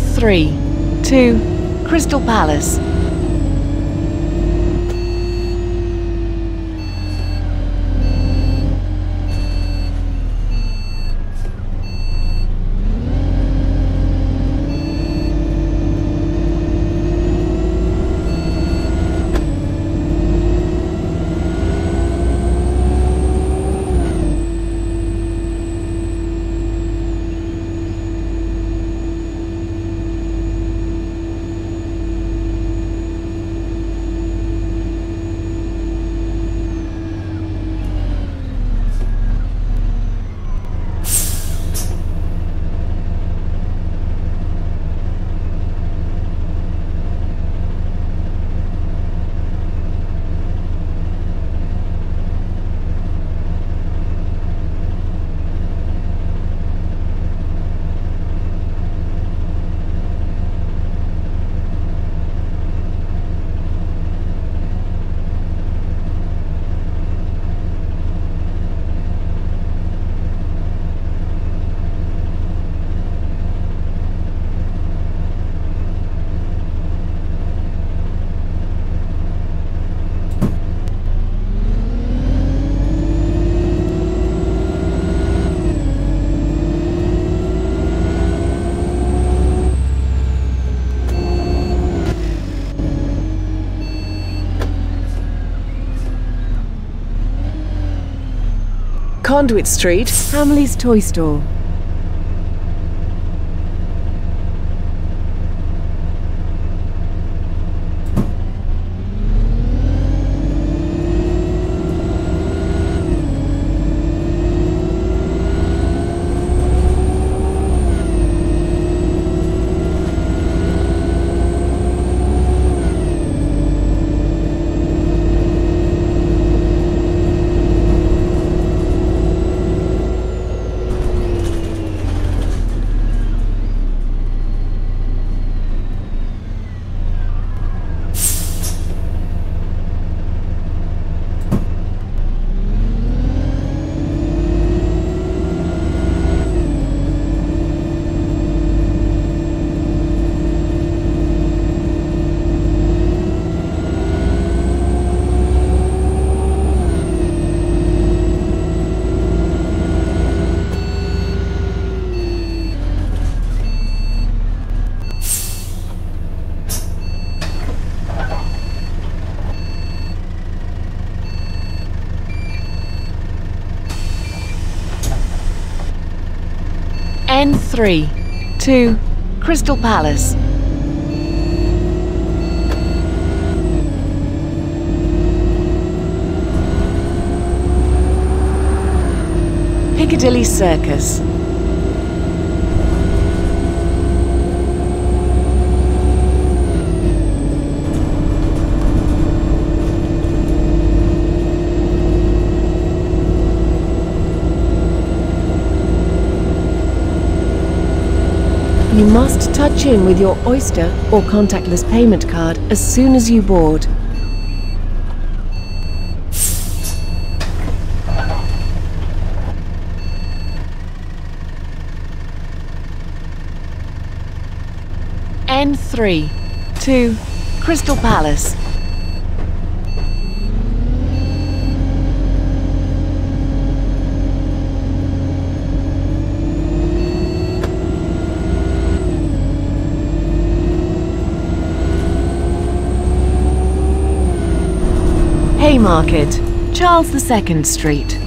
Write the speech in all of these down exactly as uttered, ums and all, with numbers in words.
three to Crystal Palace. Conduit Street, Hamley's Toy Store. N three to Crystal Palace. Piccadilly Circus. You must touch in with your Oyster or contactless payment card as soon as you board. N three to Crystal Palace. Haymarket, Charles the Second Street.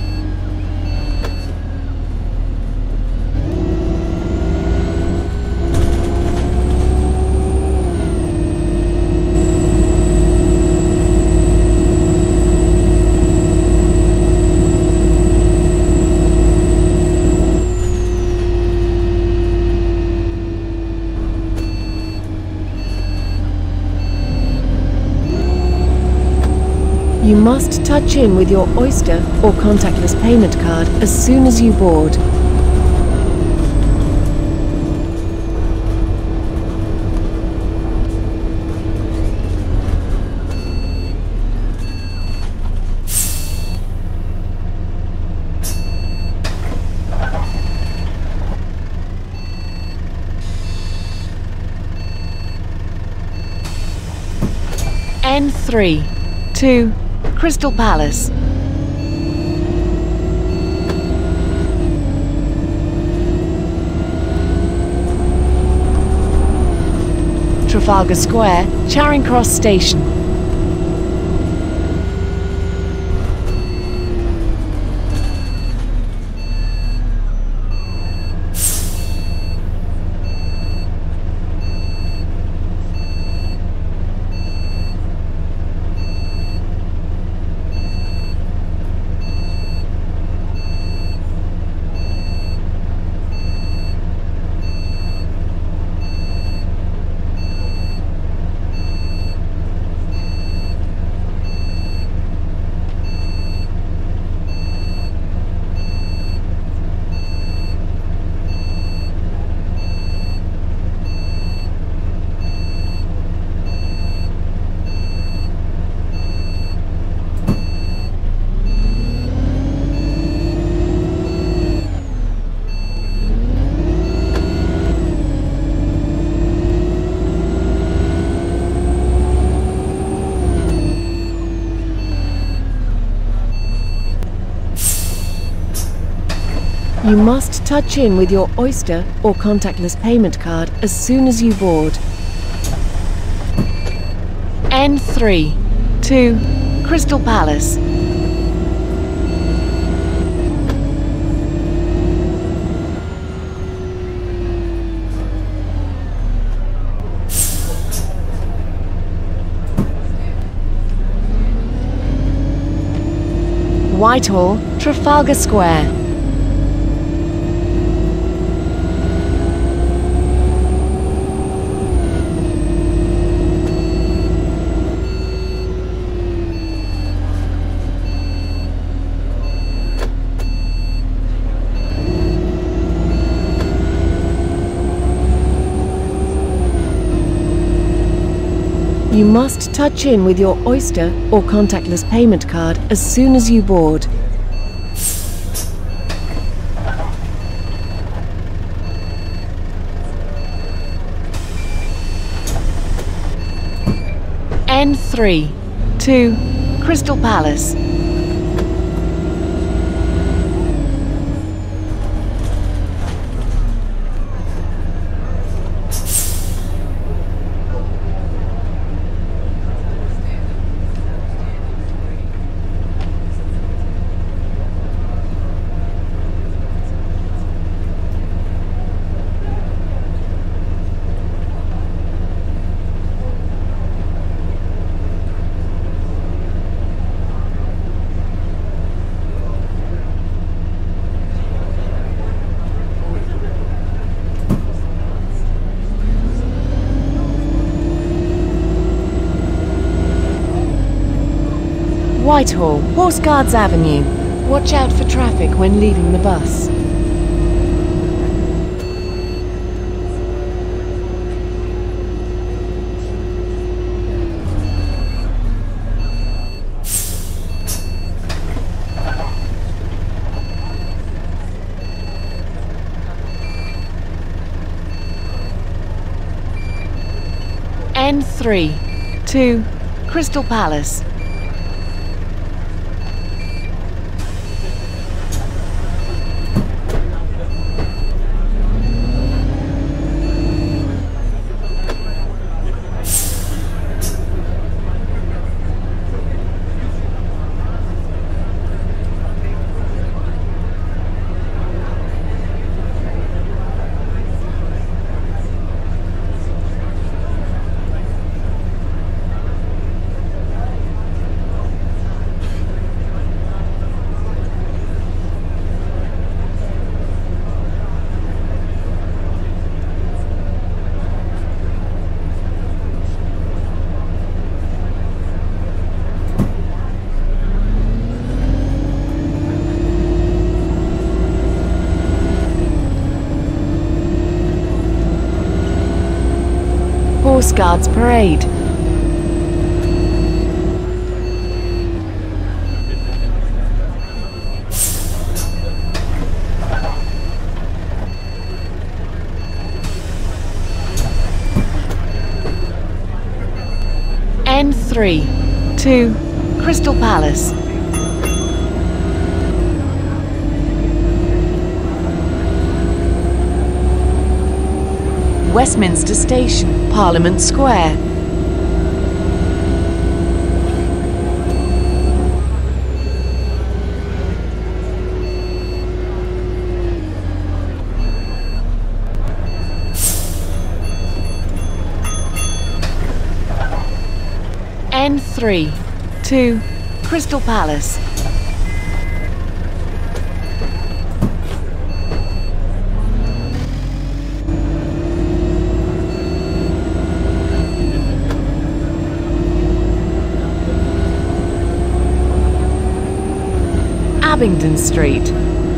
You must touch in with your Oyster or contactless payment card as soon as you board. N three to Crystal Palace. Trafalgar Square, Charing Cross Station. You must touch in with your Oyster or contactless payment card as soon as you board. N three to Crystal Palace. Whitehall, Trafalgar Square. You must touch in with your Oyster or contactless payment card as soon as you board. N three to Crystal Palace. Whitehall, Horse Guards Avenue. Watch out for traffic when leaving the bus. N three to Crystal Palace. Horse Guards Parade. N three to Crystal Palace. Westminster Station, Parliament Square. N three to Crystal Palace. Abingdon Street.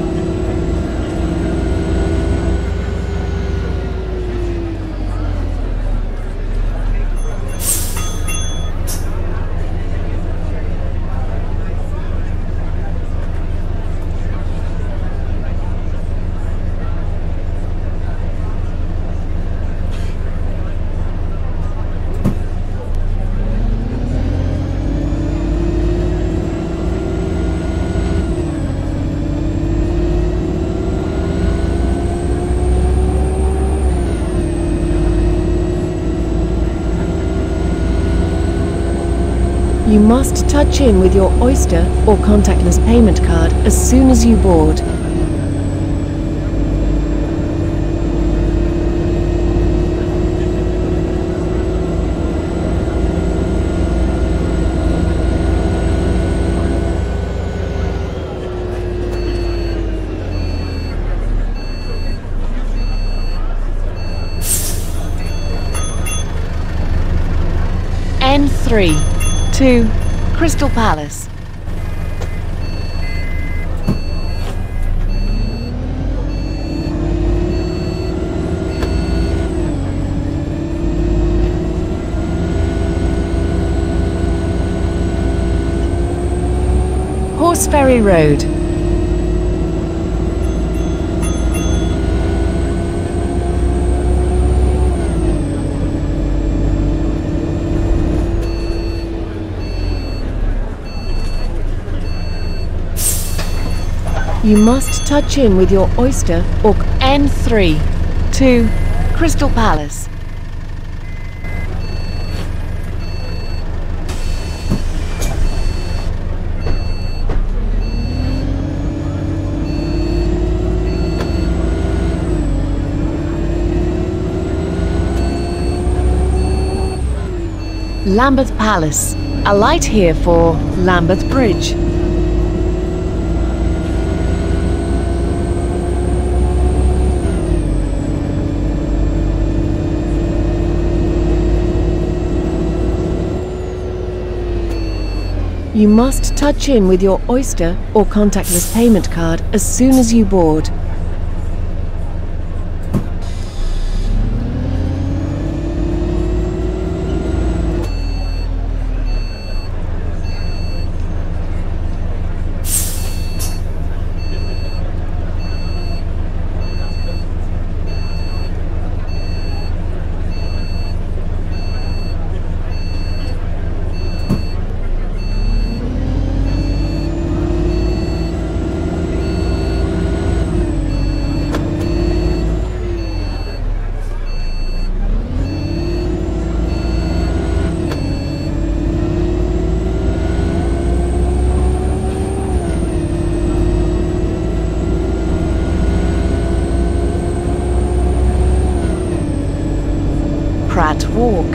You must touch in with your Oyster or contactless payment card as soon as you board. N three to Crystal Palace. Horseferry Road. You must touch in with your Oyster or N three to Crystal Palace. Lambeth Palace. Alight here for Lambeth Bridge. You must touch in with your Oyster or contactless payment card as soon as you board. Pratt Walk.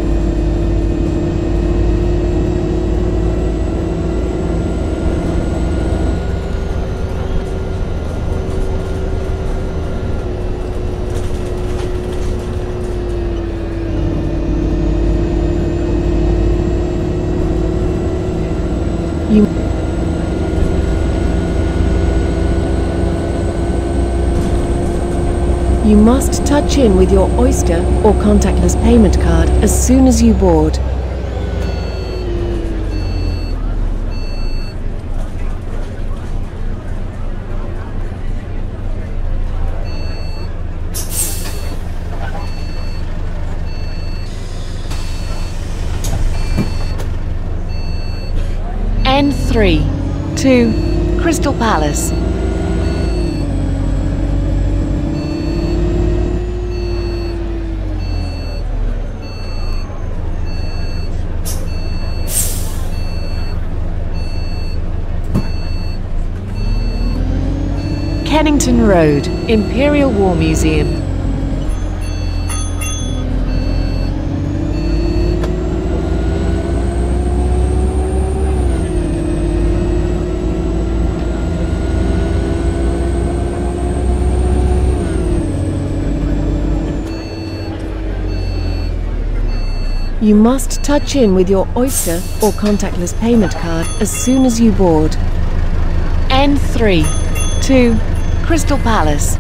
You You must touch in with your Oyster or contactless payment card as soon as you board. N three to Crystal Palace. Kennington Road, Imperial War Museum. You must touch in with your Oyster or contactless payment card as soon as you board. N three to Crystal Palace.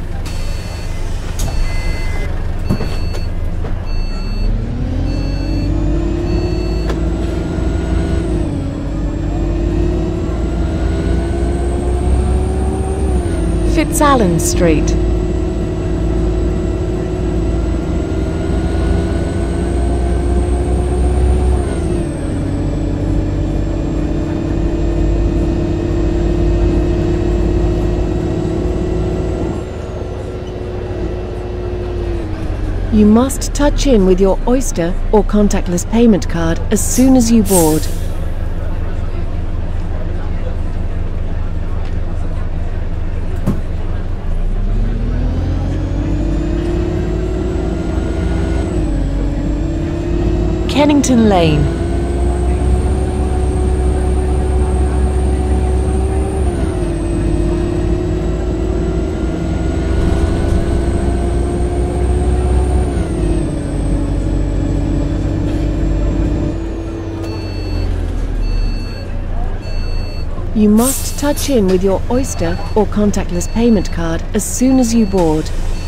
Fitzallen Street. You must touch in with your Oyster or contactless payment card as soon as you board. Kennington Lane. You must touch in with your Oyster or contactless payment card as soon as you board.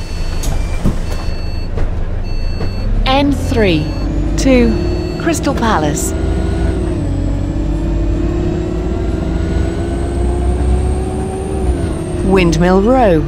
N three to Crystal Palace. Windmill Row.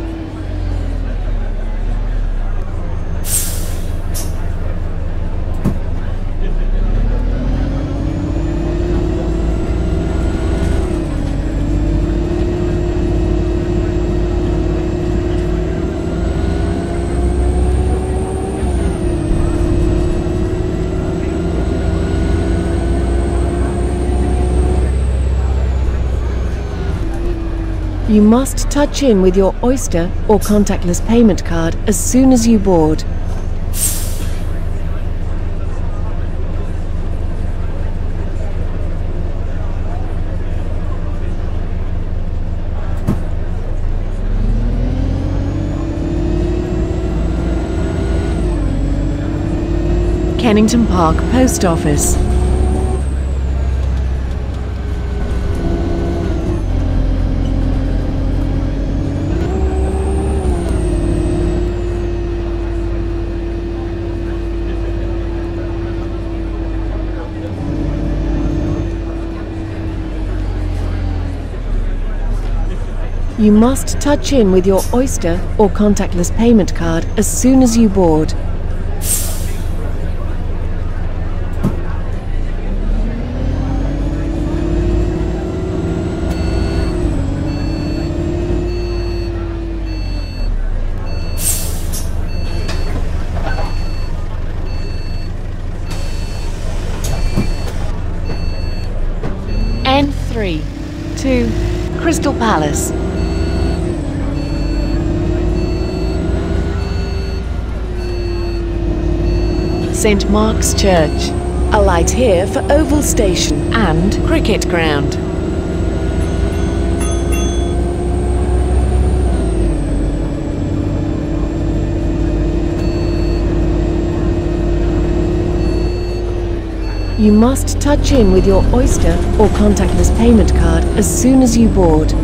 You must touch in with your Oyster or contactless payment card as soon as you board. Kennington Park Post Office. You must touch in with your Oyster or contactless payment card as soon as you board. N three to Crystal Palace. Saint Mark's Church. Alight here for Oval Station and Cricket Ground. You must touch in with your Oyster or contactless payment card as soon as you board.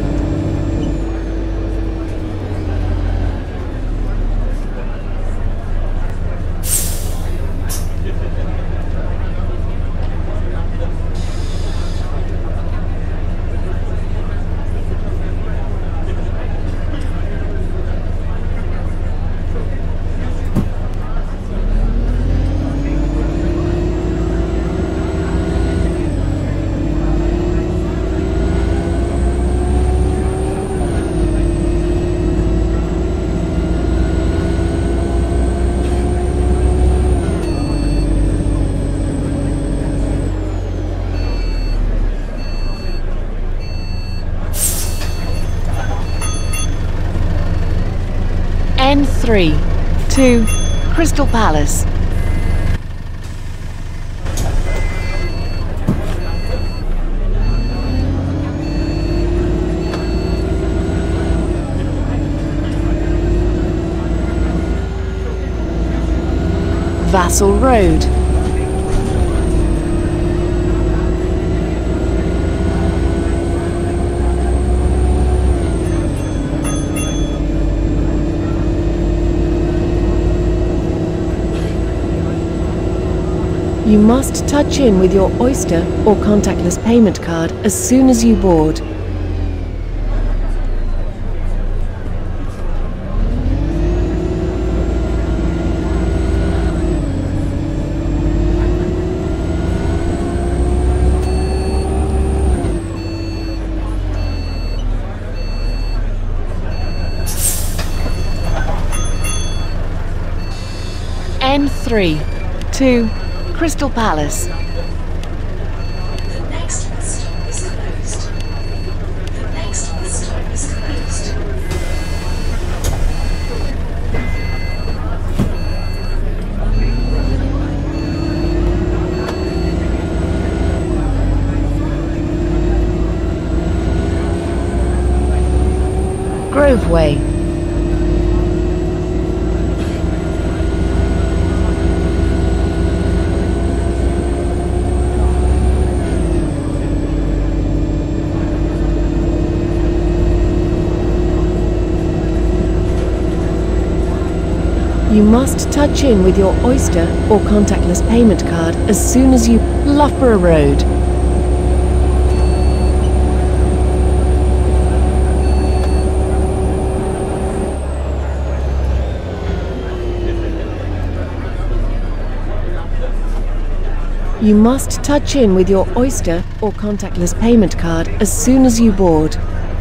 three to Crystal Palace. Vassal Road. You must touch in with your Oyster or contactless payment card as soon as you board. N three to Crystal Palace. The next bus stop is closed. The next bus stop is closed. Grove Way. You must touch in with your Oyster or contactless payment card as soon as you... Loughborough Road. You must touch in with your Oyster or contactless payment card as soon as you board.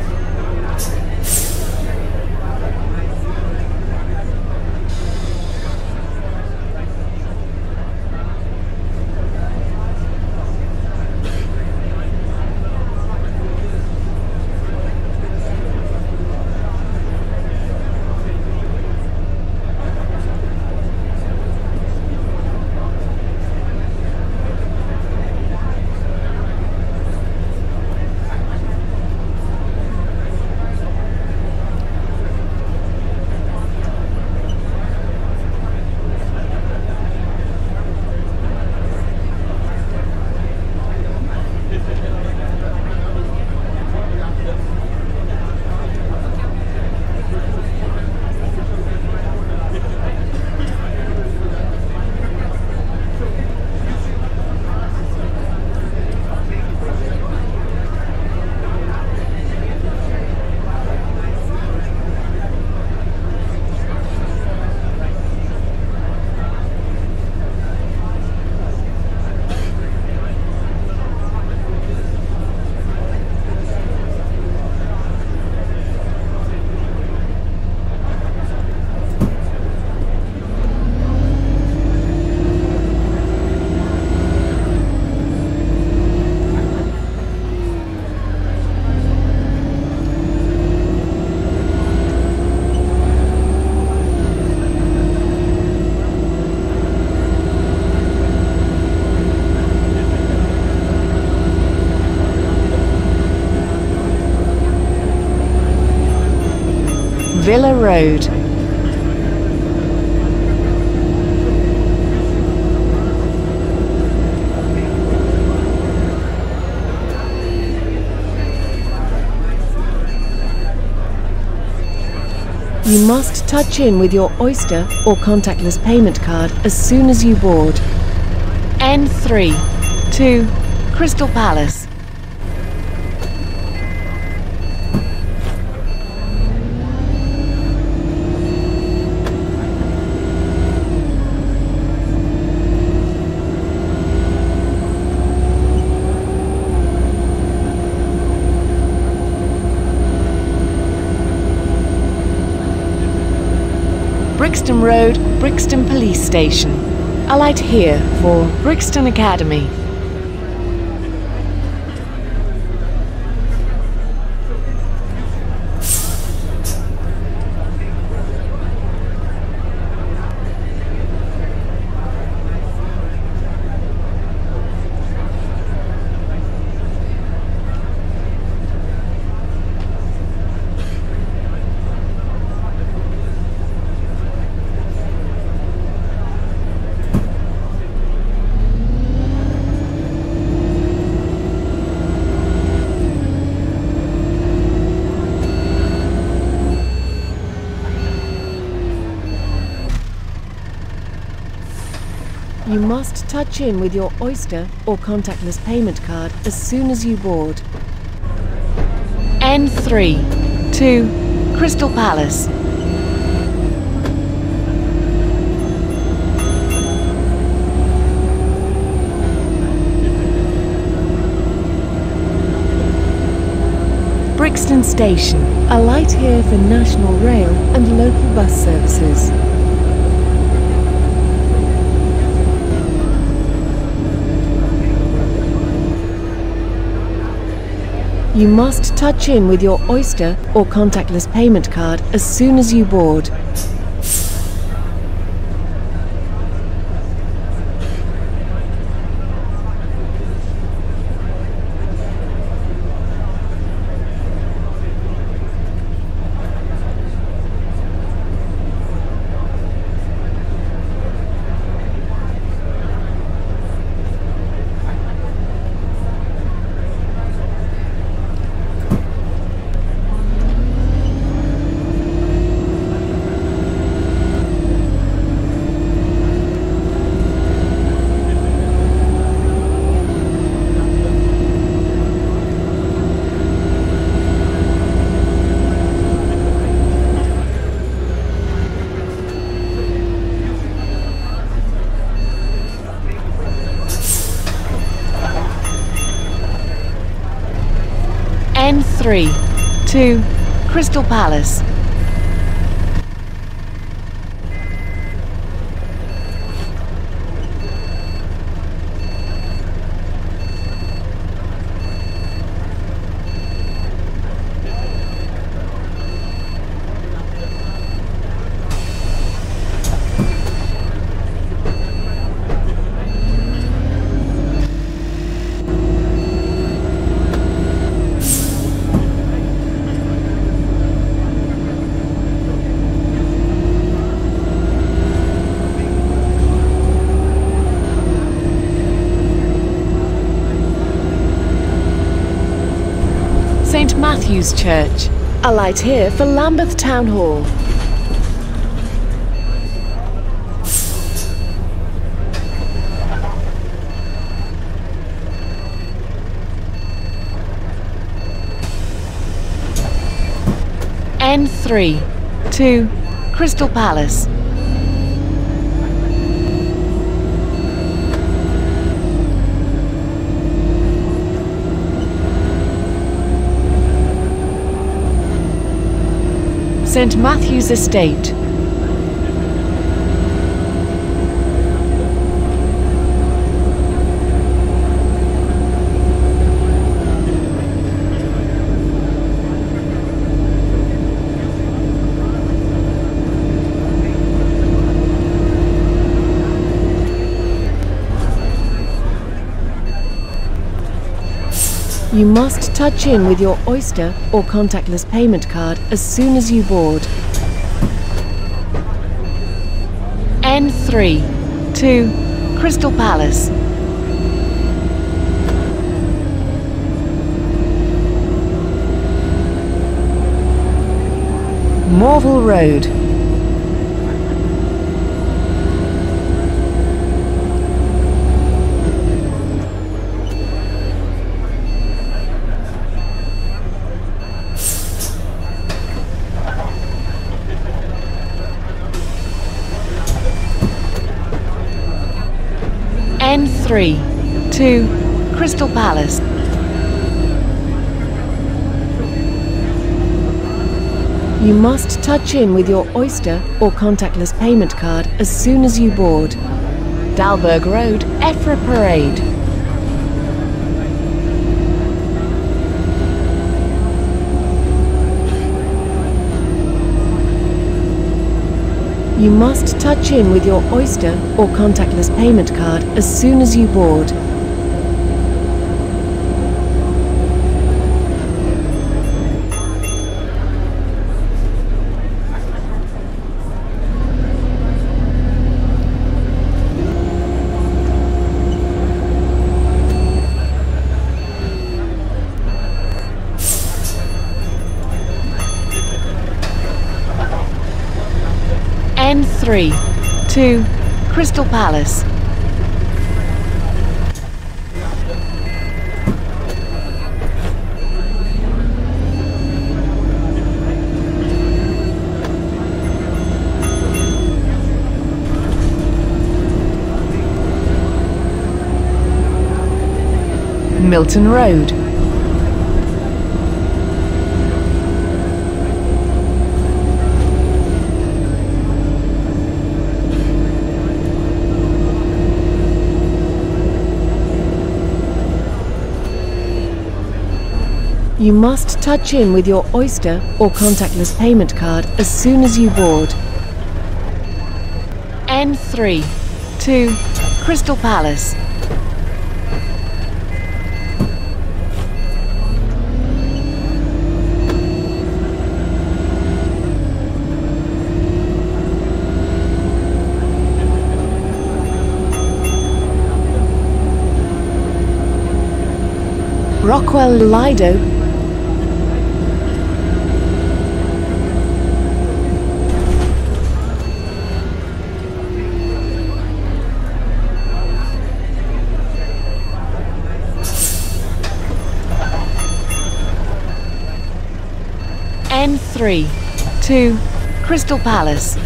Villa Road. You must touch in with your Oyster or contactless payment card as soon as you board. N three to Crystal Palace. Brixton Road, Brixton Police Station. Alight here for Brixton Academy. You must touch in with your Oyster or contactless payment card as soon as you board. N three to Crystal Palace. Brixton Station. Alight here for National Rail and local bus services. You must touch in with your Oyster or contactless payment card as soon as you board. N three to Crystal Palace. Saint Matthew's Church. Alight here for Lambeth Town Hall. N three to Crystal Palace. Saint Matthew's Estate. You must touch in with your Oyster or contactless payment card as soon as you board. N three to Crystal Palace. Morville Road. N three to Crystal Palace. You must touch in with your Oyster or contactless payment card as soon as you board. Dalberg Road, Effra Parade. You must touch in with your Oyster or contactless payment card as soon as you board. N three to Crystal Palace. Milton Road. You must touch in with your Oyster or contactless payment card as soon as you board. N three to Crystal Palace. Rockwell Lido. N three to Crystal Palace.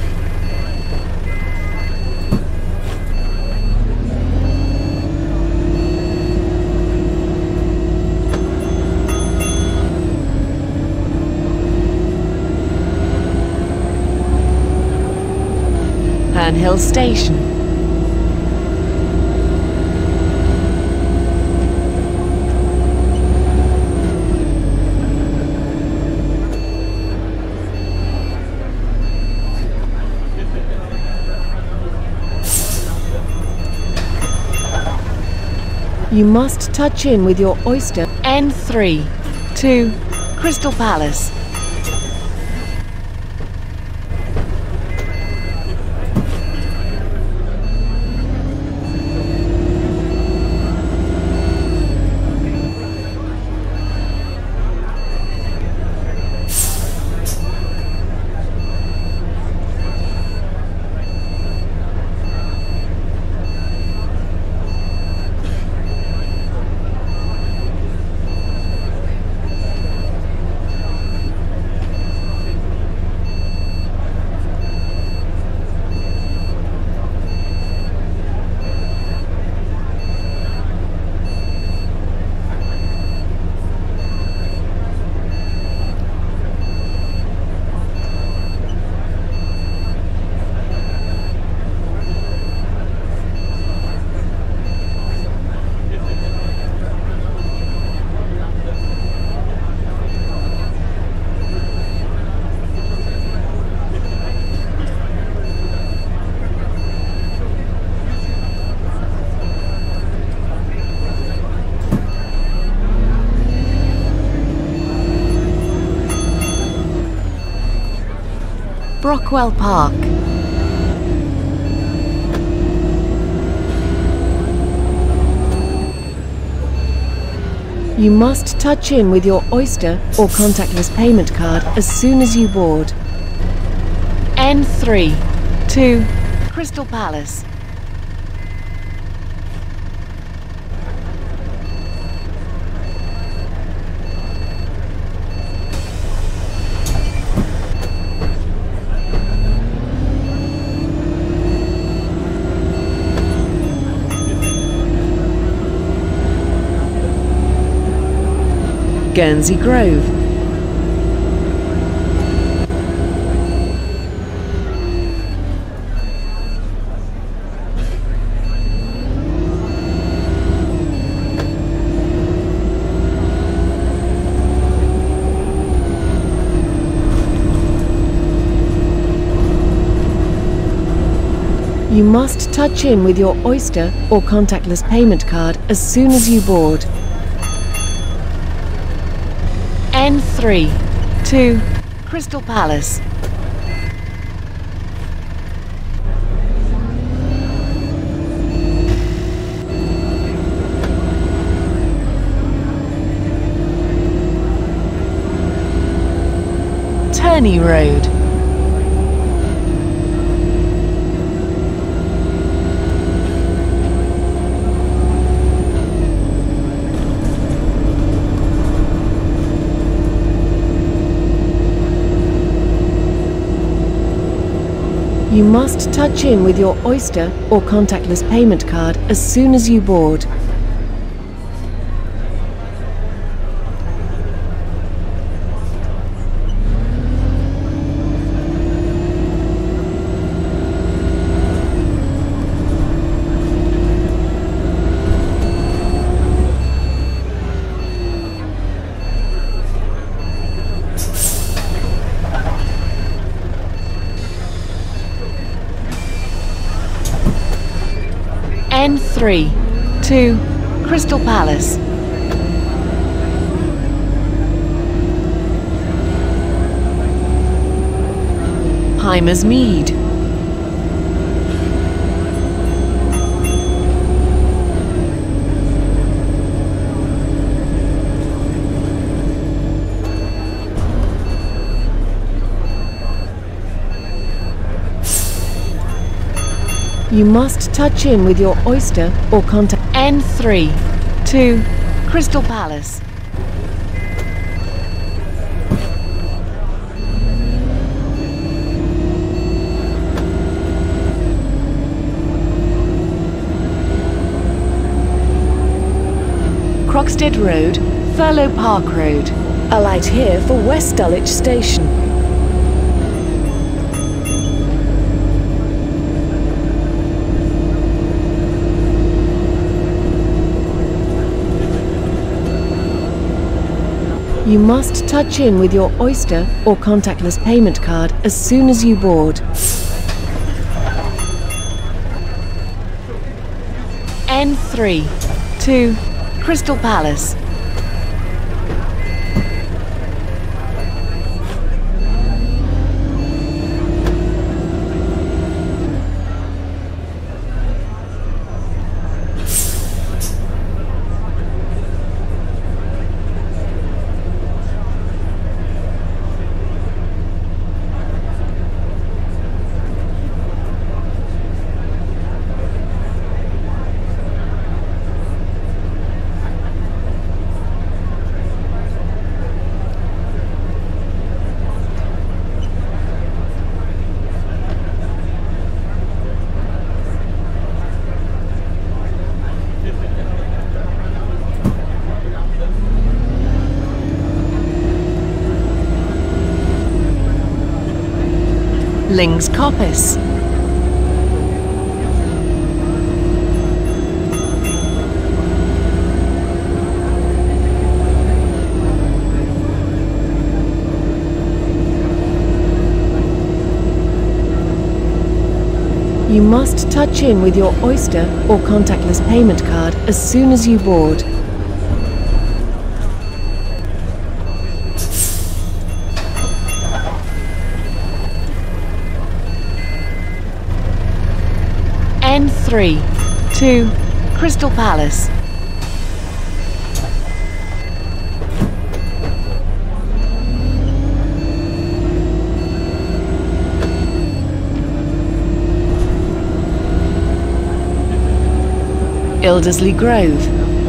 Hill Station. You must touch in with your Oyster. N three to Crystal Palace. Brockwell Park. You must touch in with your Oyster or contactless payment card as soon as you board. N three to Crystal Palace. Guernsey Grove. You must touch in with your Oyster or contactless payment card as soon as you board. N three to Crystal Palace. Turney Road. You must touch in with your Oyster or contactless payment card as soon as you board. three to Crystal Palace. Hymer's Mead. You must touch in with your oyster or contact N three to Crystal Palace. Croxted Road, Thurlow Park Road. Alight here for West Dulwich Station. You must touch in with your oyster or contactless payment card as soon as you board. N three to Crystal Palace. Ling's Coppice. You must touch in with your oyster or contactless payment card as soon as you board. N three to Crystal Palace. Ildesley Grove.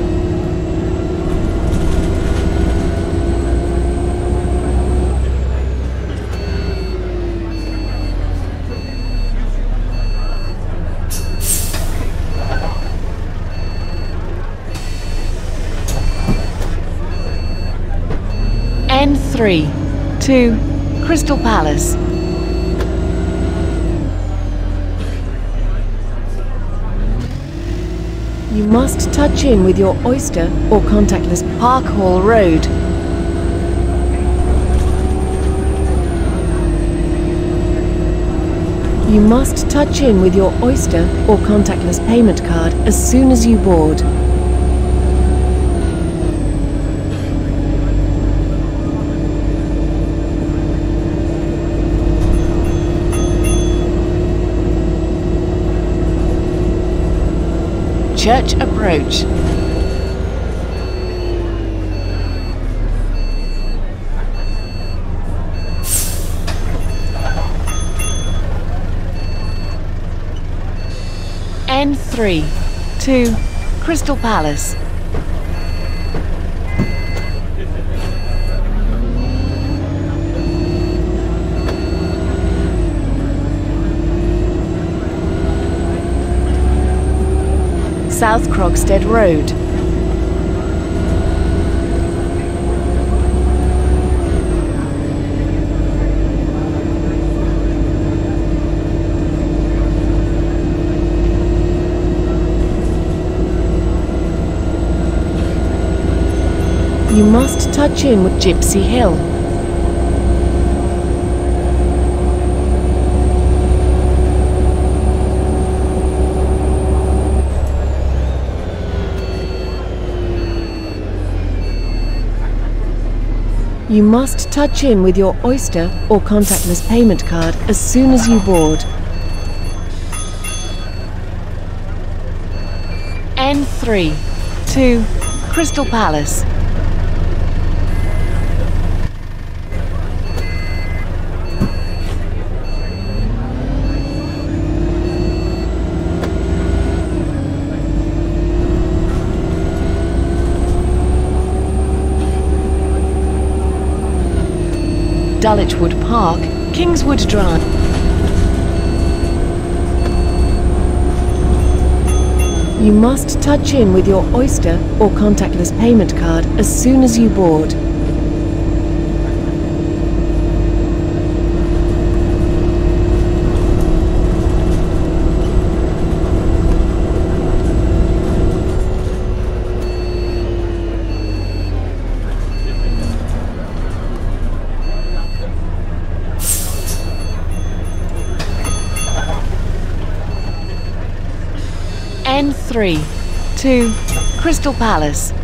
N three to Crystal Palace. You must touch in with your oyster or contactless Park Hall Road. You must touch in with your oyster or contactless payment card as soon as you board. Church Approach. N three to Crystal Palace. South Croxted Road. You must touch in with Gypsy Hill. You must touch in with your Oyster or contactless payment card as soon as you board. N three to Crystal Palace. Dulwich Wood Park, Kingswood Drive. You must touch in with your Oyster or contactless payment card as soon as you board. N three to Crystal Palace.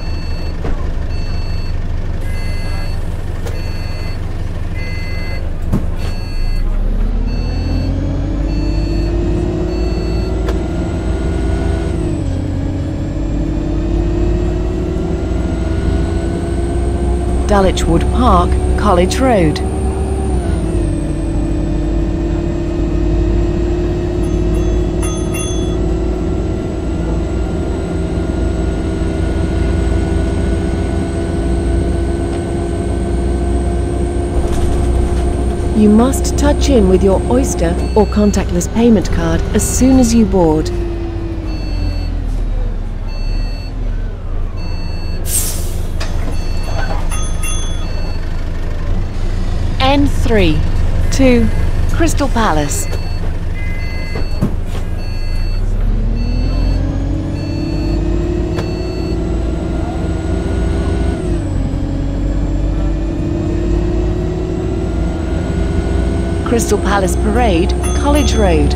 Dulwich Wood Park, College Road. You must touch in with your Oyster or contactless payment card as soon as you board. N three to Crystal Palace. Crystal Palace Parade, College Road.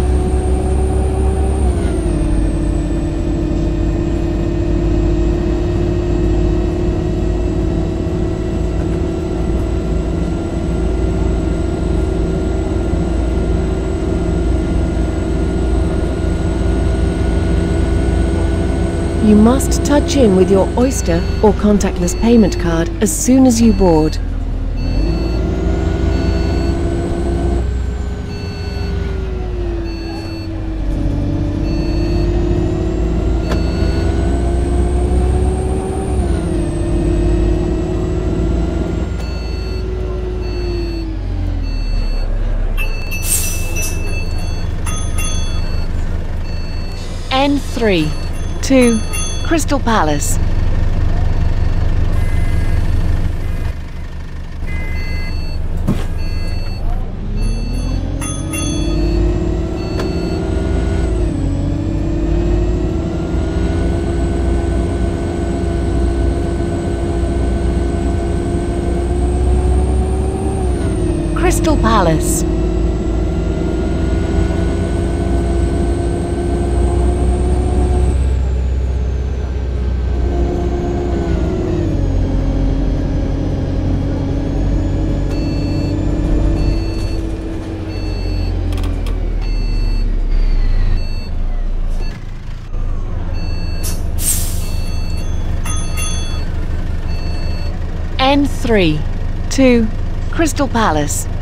You must touch in with your Oyster or contactless payment card as soon as you board. N three to Crystal Palace. Crystal Palace. N three to Crystal Palace.